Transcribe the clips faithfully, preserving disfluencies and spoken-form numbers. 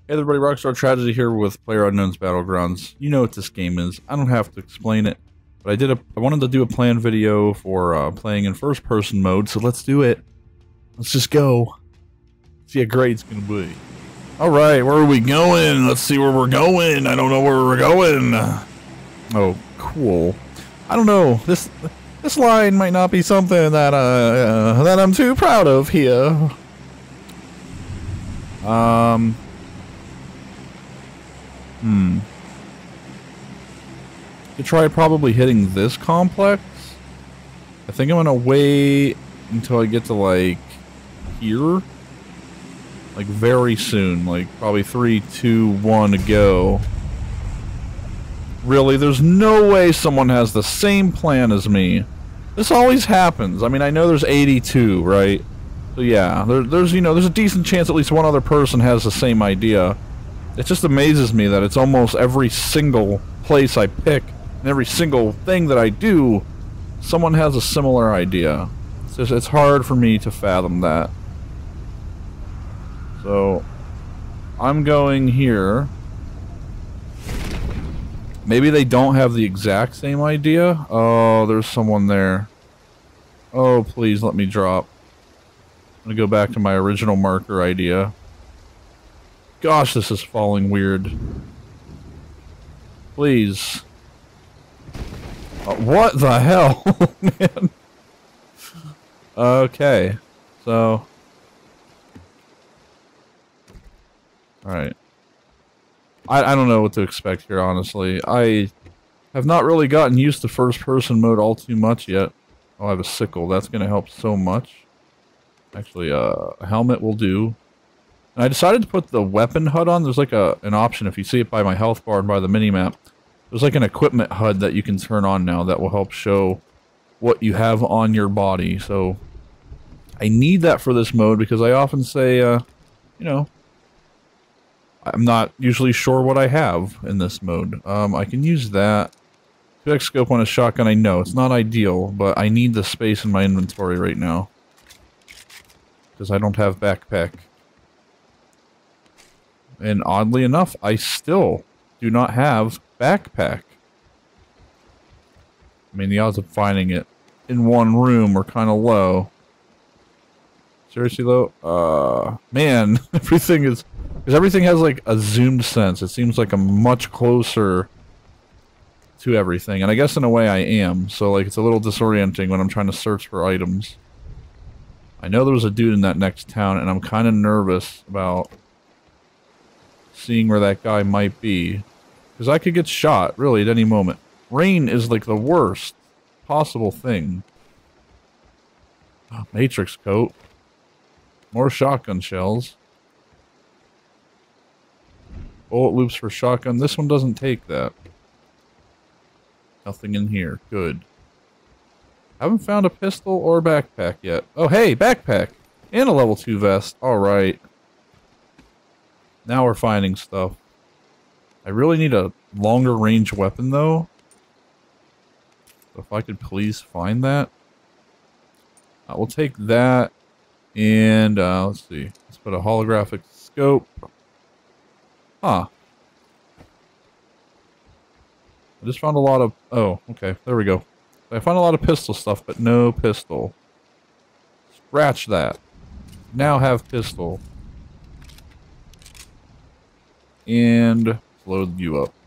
Hey everybody, Rockstar Tragedy here with PlayerUnknown's Battlegrounds. You know what this game is. I don't have to explain it, but I did a. I wanted to do a plan video for uh, playing in first-person mode, so let's do it. Let's just go. See how great it's gonna be. All right, where are we going? Let's see where we're going. I don't know where we're going. Oh, cool. I don't know. This this line might not be something that uh, uh that I'm too proud of here. Um. Hmm. To try probably hitting this complex. I think I'm gonna wait until I get to like here. Like very soon. Like probably three, two, one to go. Really, there's no way someone has the same plan as me. This always happens. I mean, I know there's eighty-two, right? So yeah, there, there's, you know, there's a decent chance at least one other person has the same idea. It just amazes me that it's almost every single place I pick and every single thing that I do, someone has a similar idea. It's just, it's hard for me to fathom that. So, I'm going here. Maybe they don't have the exact same idea. Oh, there's someone there. Oh, please let me drop. I'm gonna go back to my original marker idea. Gosh, this is falling weird. Please. Uh, what the hell, man? Okay, so. Alright. I, I don't know what to expect here, honestly. I have not really gotten used to first-person mode all too much yet. Oh, I have a sickle. That's going to help so much. Actually, uh, a helmet will do. And I decided to put the weapon H U D on. There's like a an option, if you see it by my health bar and by the minimap. There's like an equipment H U D that you can turn on now that will help show what you have on your body. So, I need that for this mode because I often say, uh, you know, I'm not usually sure what I have in this mode. Um, I can use that. two X scope on a shotgun, I know. It's not ideal, but I need the space in my inventory right now. Because I don't have backpack. And oddly enough, I still do not have backpack. I mean, the odds of finding it in one room are kind of low. Seriously though, uh, man, everything is, because everything has like a zoomed sense. It seems like I'm much closer to everything, and I guess in a way I am. So like, it's a little disorienting when I'm trying to search for items. I know there was a dude in that next town, and I'm kind of nervous about seeing where that guy might be, because I could get shot really at any moment. Rain is like the worst possible thing. Oh, Matrix coat. More shotgun shells. Bullet loops for shotgun. This one doesn't take that. Nothing in here. Good. Haven't found a pistol or backpack yet. Oh, hey, backpack! And a level two vest. Alright. Now we're finding stuff. I really need a longer range weapon, though. If I could please find that. Uh, we'll take that. And, uh, let's see. Let's put a holographic scope. Huh. I just found a lot of... Oh, okay. There we go. I found a lot of pistol stuff, but no pistol. Scratch that. Now have pistol. And load you up.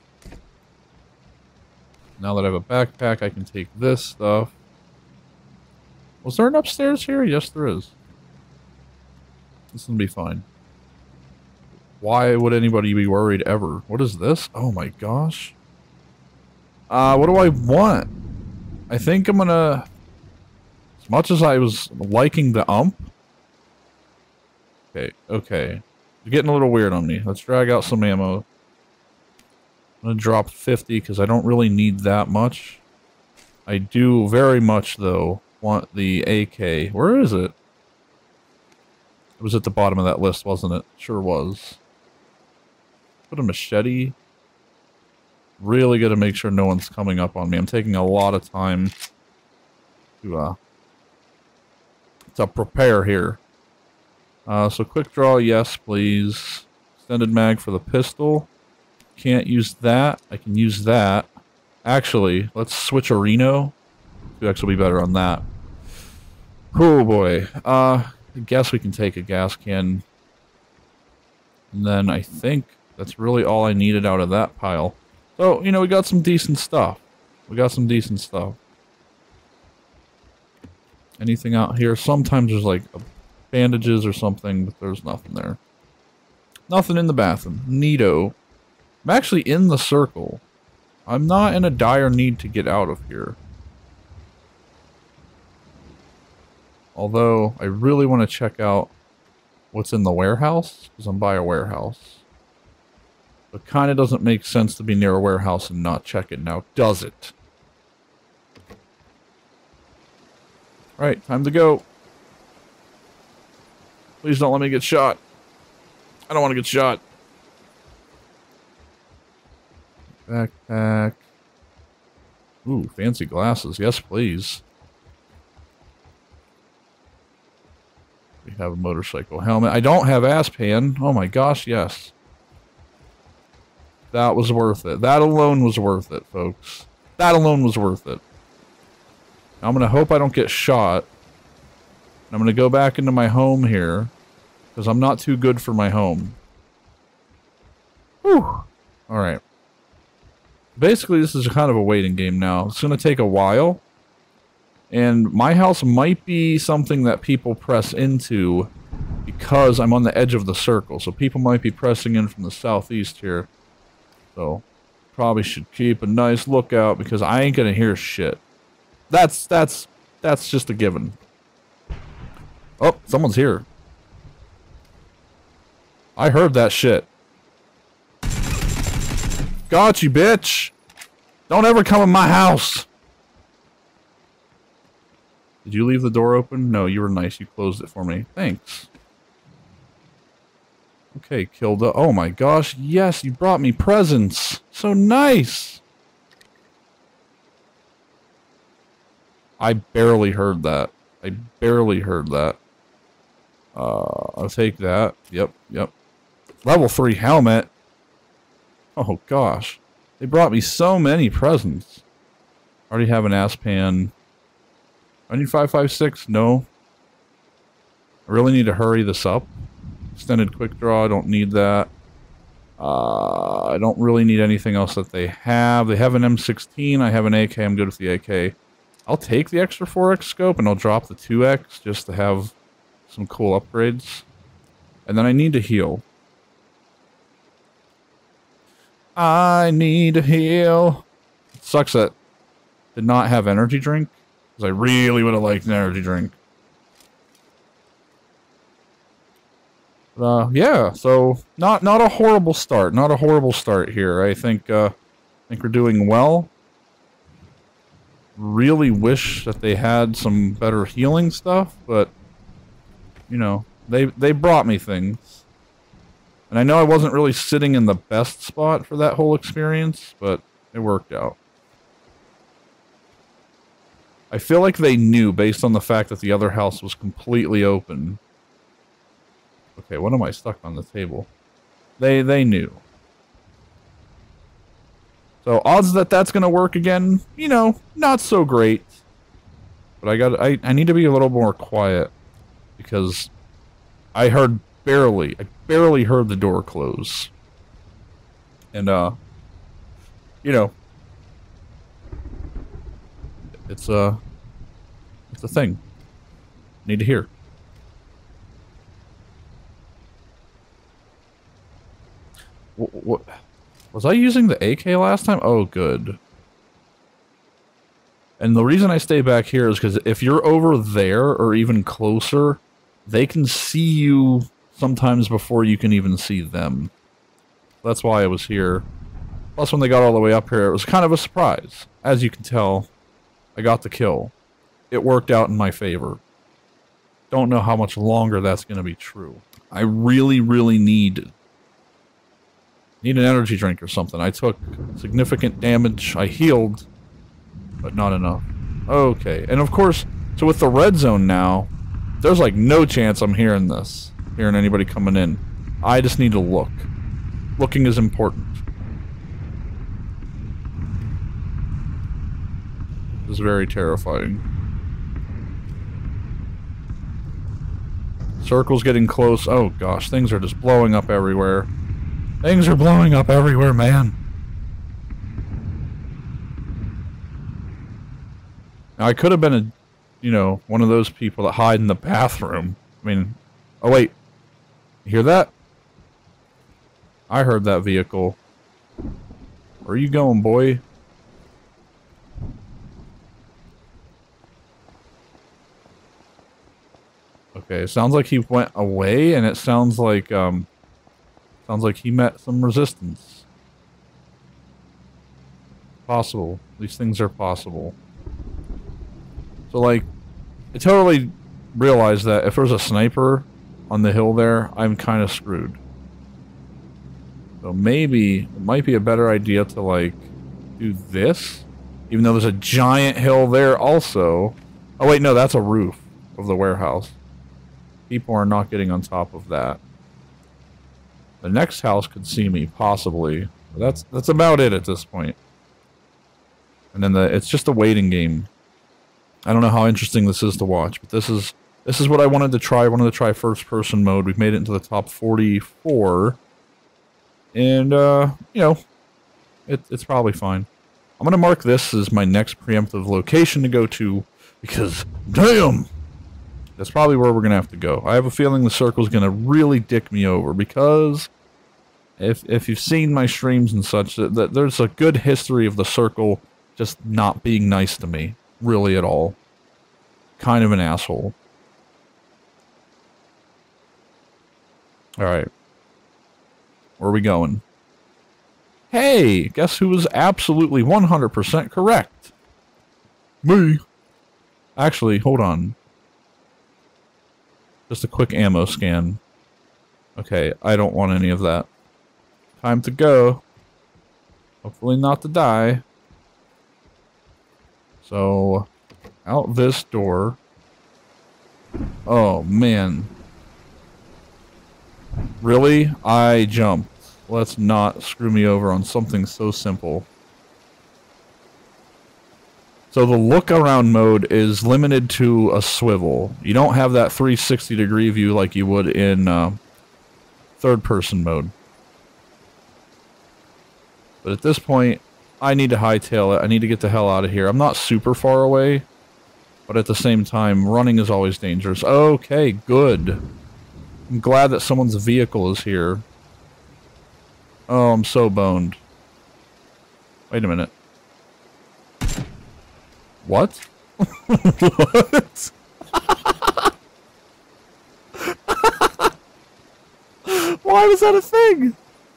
Now that I have a backpack, I can take this stuff. Was there an upstairs here? Yes, there is. This will be fine. Why would anybody be worried ever? What is this? Oh my gosh. Uh, what do I want? I think I'm gonna... As much as I was liking the ump... Okay, okay. You're getting a little weird on me. Let's drag out some ammo. I'm gonna drop fifty because I don't really need that much. I do very much, though, want the A K. Where is it? It was at the bottom of that list, wasn't it? Sure was. Put a machete. Really gotta make sure no one's coming up on me. I'm taking a lot of time to, uh, to prepare here. Uh, so quick draw, yes, please. extended mag for the pistol. Can't use that. I can use that. Actually, let's switch a Reno. two X will be better on that. Oh boy. Uh, I guess we can take a gas can. And then I think that's really all I needed out of that pile. So, you know, we got some decent stuff. We got some decent stuff. Anything out here? Sometimes there's like bandages or something, but there's nothing there. Nothing in the bathroom. Neato. I'm actually in the circle. I'm not in a dire need to get out of here. Although, I really want to check out what's in the warehouse, because I'm by a warehouse. It kind of doesn't make sense to be near a warehouse and not check it now, does it? Alright, time to go. Please don't let me get shot. I don't want to get shot. Backpack. Ooh, fancy glasses. Yes, please. We have a motorcycle helmet. I don't have Aspan. Oh my gosh, yes. That was worth it. That alone was worth it, folks. That alone was worth it. I'm going to hope I don't get shot. I'm going to go back into my home here, because I'm not too good for my home. Whew. Alright. Basically, this is kind of a waiting game now. It's going to take a while. And my house might be something that people press into because I'm on the edge of the circle. So people might be pressing in from the southeast here. So probably should keep a nice lookout because I ain't going to hear shit. That's, that's, that's just a given. Oh, someone's here. I heard that shit. Got you, bitch. Don't ever come in my house. Did you leave the door open? No, you were nice. You closed it for me. Thanks. Okay, Kilda. Oh my gosh. Yes, you brought me presents. So nice. I barely heard that. I barely heard that. Uh, I'll take that. Yep, yep. Level three helmet. Oh gosh. They brought me so many presents. Already have an Aspan. I need five five six? No. I really need to hurry this up. Extended quick draw, I don't need that. Uh, I don't really need anything else that they have. They have an M sixteen, I have an A K, I'm good with the A K. I'll take the extra four X scope and I'll drop the two X just to have some cool upgrades. And then I need to heal. I need to heal. It sucks that I did not have energy drink. Because I really would have liked an energy drink. But, uh, yeah, so not not a horrible start. Not a horrible start here. I think uh, I think we're doing well. Really wish that they had some better healing stuff, but you know, they they brought me things. And I know I wasn't really sitting in the best spot for that whole experience, but it worked out. I feel like they knew based on the fact that the other house was completely open. Okay, what am I stuck on the table? They they knew. So odds that that's gonna work again, you know, not so great. But I got I I need to be a little more quiet because I heard barely I barely heard the door close. And uh you know, It's a, it's a thing. Need to hear. What, what was I using the A K last time? Oh, good. And the reason I stay back here is because if you're over there or even closer, they can see you sometimes before you can even see them. That's why I was here. Plus, when they got all the way up here, it was kind of a surprise. As you can tell, I got the kill. It worked out in my favor. Don't know how much longer that's going to be true. I really, really need... Need an energy drink or something. I took significant damage. I healed, but not enough. Okay, and of course, so with the red zone now, there's like no chance I'm hearing this. Hearing anybody coming in. I just need to look. looking is important. This is very terrifying. Circle's getting close. Oh gosh, things are just blowing up everywhere. Things are blowing up everywhere, man. Now, I could have been a, you know, one of those people that hide in the bathroom. I mean, oh wait. You hear that? I heard that vehicle. Where are you going, boy? Okay, it sounds like he went away, and it sounds like, um... sounds like he met some resistance. Possible. These things are possible. So, like, I totally realized that if there's a sniper on the hill there, I'm kind of screwed. So maybe it might be a better idea to, like, do this. Even though there's a giant hill there also. Oh, wait, no, that's a roof of the warehouse. People are not getting on top of that. The next house could see me, possibly. But that's that's about it at this point. And then the it's just a waiting game. I don't know how interesting this is to watch, but this is this is what I wanted to try. I wanted to try first person mode. We've made it into the top forty-four. And uh, you know, it, it's probably fine. I'm gonna mark this as my next preemptive location to go to, because damn! That's probably where we're gonna have to go. I have a feeling the circle's gonna really dick me over, because if if you've seen my streams and such, that, that there's a good history of the circle just not being nice to me, really at all. Kind of an asshole. Alright. Where are we going? Hey! Guess who was absolutely one hundred percent correct? Me! Actually, hold on. Just a quick ammo scan. Okay, I don't want any of that. Time to go. Hopefully not to die. So, out this door. Oh, man. Really? I jumped. Let's not screw me over on something so simple. So the look around mode is limited to a swivel. You don't have that three sixty degree view like you would in uh, third person mode. But at this point, I need to hightail it. I need to get the hell out of here. I'm not super far away, but at the same time, running is always dangerous. Okay, good. I'm glad that someone's vehicle is here. Oh, I'm so boned. Wait a minute. What? What? Why was that a thing?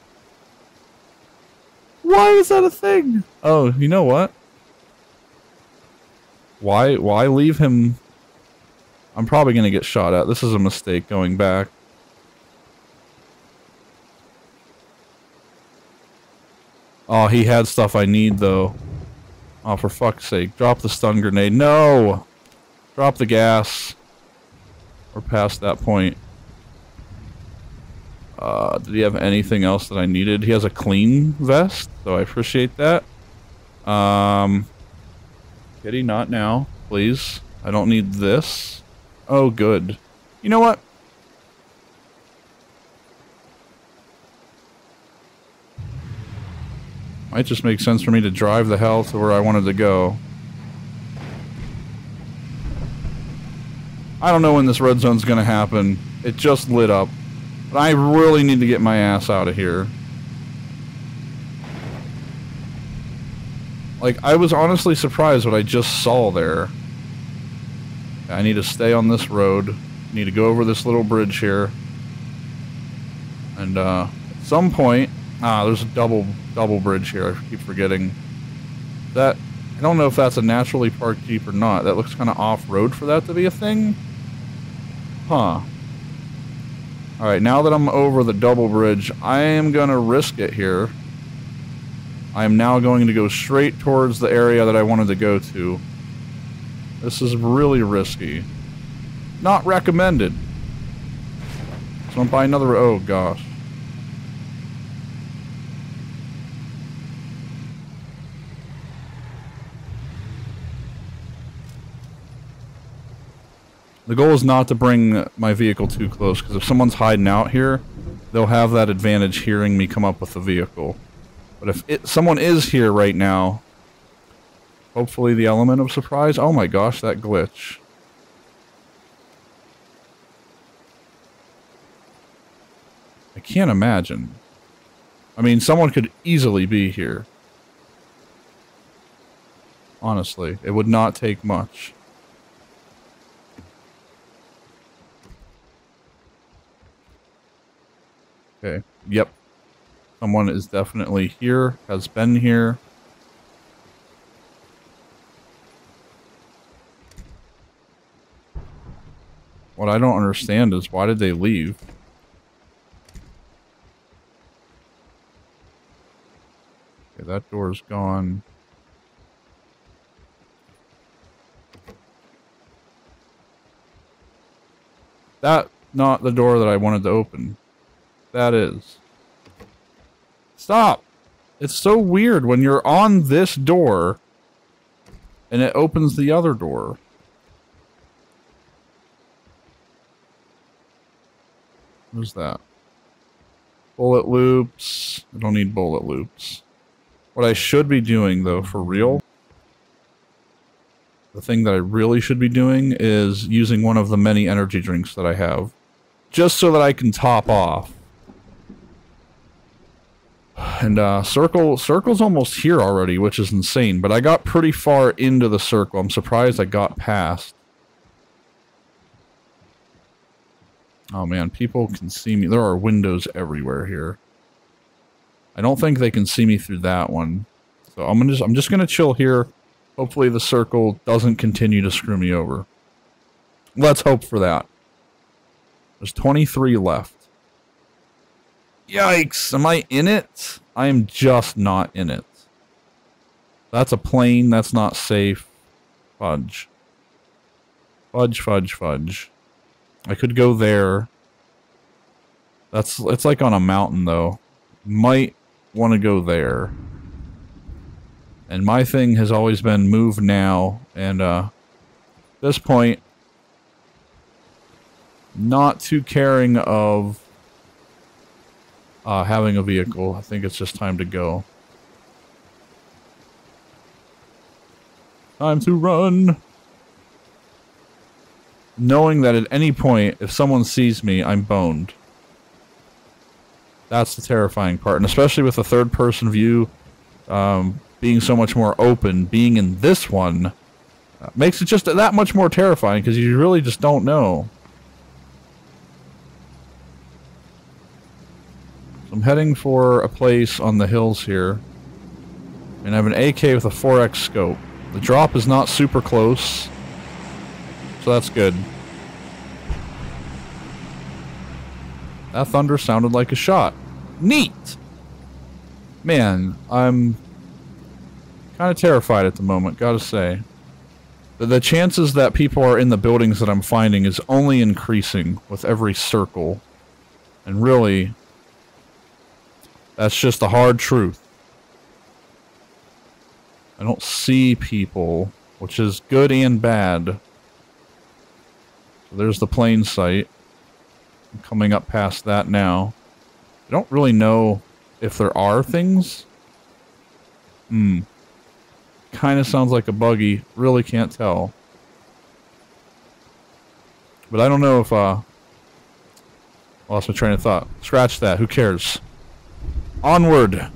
Why was that a thing? Oh, you know what? Why, why leave him? I'm probably gonna get shot at. This is a mistake going back. Oh, he had stuff I need, though. Oh, for fuck's sake. Drop the stun grenade. No! Drop the gas. We're past that point. Uh, did he have anything else that I needed? He has a clean vest, so I appreciate that. Um, Kitty, not now, please. I don't need this. Oh, good. You know what? Might just make sense for me to drive the hell to where I wanted to go. I don't know when this red zone's gonna happen. It just lit up. But I really need to get my ass out of here. Like, I was honestly surprised what I just saw there. I need to stay on this road. I need to go over this little bridge here. And, uh, at some point... Ah, there's a double double bridge here. I keep forgetting. That... I don't know if that's a naturally parked Jeep or not. That looks kind of off-road for that to be a thing. Huh. Alright, now that I'm over the double bridge, I am going to risk it here. I am now going to go straight towards the area that I wanted to go to. This is really risky. Not recommended. So I'm by another... Oh, gosh. The goal is not to bring my vehicle too close, because if someone's hiding out here, they'll have that advantage hearing me come up with the vehicle. But if it, someone is here right now, hopefully the element of surprise... Oh my gosh, that glitch. I can't imagine. I mean, someone could easily be here. Honestly, it would not take much. Okay, yep. Someone is definitely here, has been here. What I don't understand is, why did they leave? Okay, that door's gone. That's not the door that I wanted to open. That is. Stop! It's so weird when you're on this door and it opens the other door. What's that? Bullet loops. I don't need bullet loops. What I should be doing, though, for real, the thing that I really should be doing is using one of the many energy drinks that I have. Just so that I can top off. And, uh, circle, circle's almost here already, which is insane, but I got pretty far into the circle. I'm surprised I got past. Oh man, people can see me. There are windows everywhere here. I don't think they can see me through that one. So I'm gonna just, I'm just gonna chill here. Hopefully the circle doesn't continue to screw me over. Let's hope for that. There's twenty-three left. Yikes! Am I in it? I am just not in it. That's a plane. That's not safe. Fudge. Fudge, fudge, fudge. I could go there. That's, it's like on a mountain though. Might want to go there. And my thing has always been move now, and uh, at this point, not too caring of uh, having a vehicle. I think it's just time to go. Time to run! Knowing that at any point, if someone sees me, I'm boned. That's the terrifying part, and especially with the third-person view, um... being so much more open, being in this one, uh, makes it just that much more terrifying, because you really just don't know. So I'm heading for a place on the hills here. And I have an A K with a four X scope. The drop is not super close, so that's good. That thunder sounded like a shot. Neat! Man, I'm kind of terrified at the moment, gotta say. The, the chances that people are in the buildings that I'm finding is only increasing with every circle. And really, that's just the hard truth. I don't see people, which is good and bad. So there's the plane sight. I'm coming up past that now. I don't really know if there are things. Hmm. Kind of sounds like a buggy. Really can't tell. But I don't know if, uh... lost my train of thought. Scratch that. Who cares? Onward!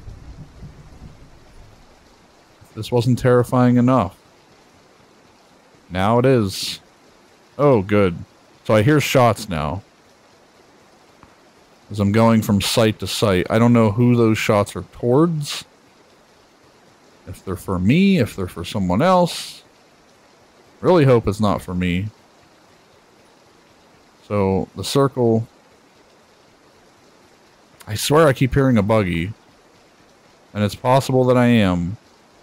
This wasn't terrifying enough. Now it is. Oh, good. So I hear shots now. As I'm going from site to site. I don't know who those shots are towards. If they're for me, if they're for someone else. Really hope it's not for me. So, the circle... I swear I keep hearing a buggy. And it's possible that I am.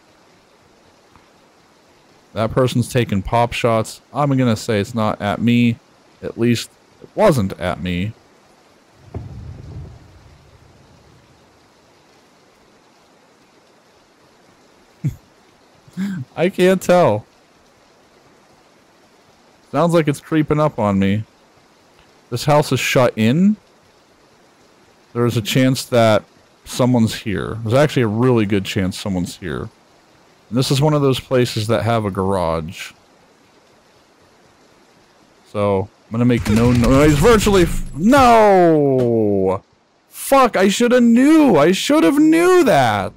That person's taking pop shots. I'm gonna say it's not at me. At least, it wasn't at me. I can't tell. It's Sounds like it's creeping up on me. This house is shut in. There's a chance that someone's here. There's actually a really good chance someone's here. And this is one of those places that have a garage. So, I'm gonna make no noise. Virtually f- No! Fuck, I should have knew! I should have knew that!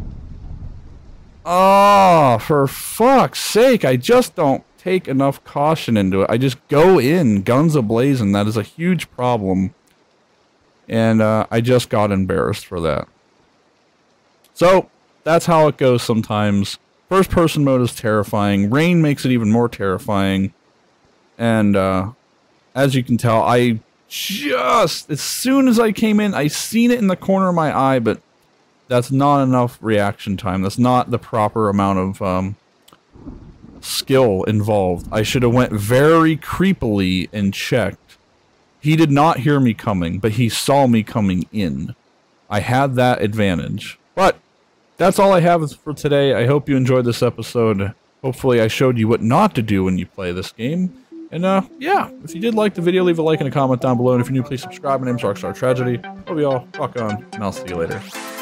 Oh, for fuck's sake, I just don't take enough caution into it. I just go in, guns a-blazing. That is a huge problem. And uh, I just got embarrassed for that. So, that's how it goes sometimes. First person mode is terrifying. Rain makes it even more terrifying. And uh, as you can tell, I just, as soon as I came in, I seen it in the corner of my eye, but that's not enough reaction time. That's not the proper amount of um, skill involved. I should have went very creepily and checked. He did not hear me coming, but he saw me coming in. I had that advantage. But that's all I have for today. I hope you enjoyed this episode. Hopefully I showed you what not to do when you play this game. And, uh, yeah, if you did like the video, leave a like and a comment down below. And if you're new, please subscribe. My name's Rockstar Tragedy. Hope you all rock on, and I'll see you later.